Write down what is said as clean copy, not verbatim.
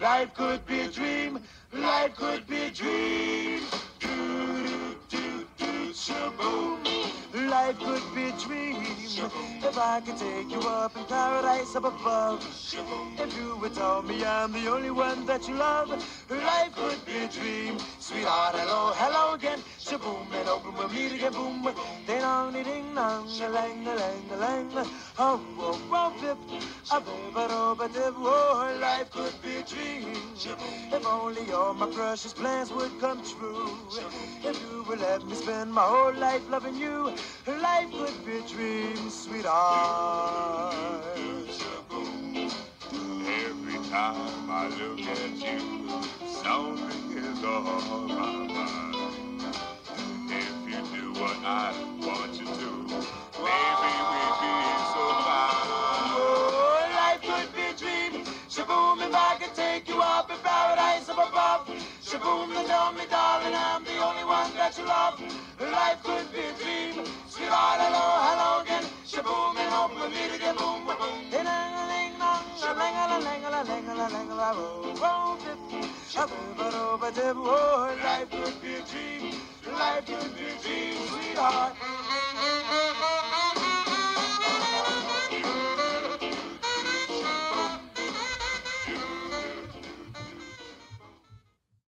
Life could be a dream. Life could be a dream. Shaboom. Life could be a dream if I could take you up in paradise up above. If you would tell me I'm the only one that you love, life could be a dream. Sweetheart, hello, hello again. Shaboom, and open we'll meet again. Boom, ding dong, ding dong, a lang, a lang, a lang. Oh, oh, oh, dip, a bip, a dip. Oh, life could be a dream. If only all my precious plans would come true. If you would let me spend my whole life loving you, life could be a dream, sweetheart. Every time I look at you, something is on my mind. If you do what I want you to, maybe we'd be so fine. Oh, life could be a dream. Shaboom, if I could take you up in paradise up above. Shaboom, and tell me, darling, I'm the only one that you love. Life could be a dream. Sweetheart, hello, hello again. Shaboom, and hope we'll meet again. Boom, boom, boom. Oh, life could be a dream. Life could be a dream, sweetheart.